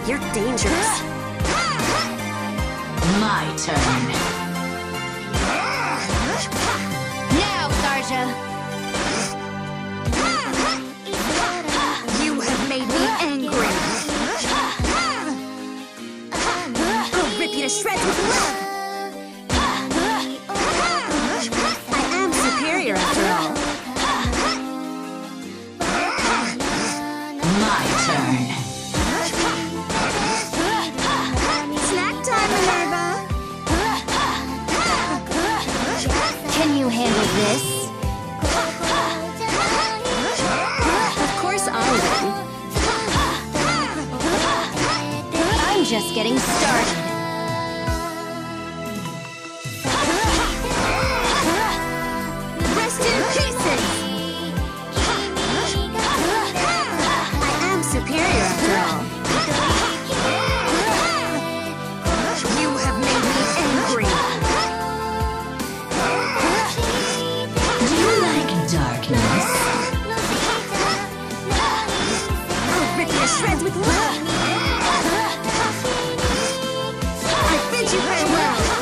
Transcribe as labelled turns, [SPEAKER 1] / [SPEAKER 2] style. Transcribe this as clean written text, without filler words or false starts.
[SPEAKER 1] You're dangerous.
[SPEAKER 2] My turn.
[SPEAKER 3] Now, Sarja!
[SPEAKER 1] You have made me angry. I'll rip you to shreds with love. I am superior after all.
[SPEAKER 2] My turn.
[SPEAKER 1] Snack time, Minerva.
[SPEAKER 3] Can you handle this?
[SPEAKER 1] Of course I'll win.
[SPEAKER 3] I'm just getting started.
[SPEAKER 1] Rest in pieces! I am superior after all. You have made me angry.
[SPEAKER 2] Do you like darkness?
[SPEAKER 1] I'll rip you to shreds with love. I bid you farewell.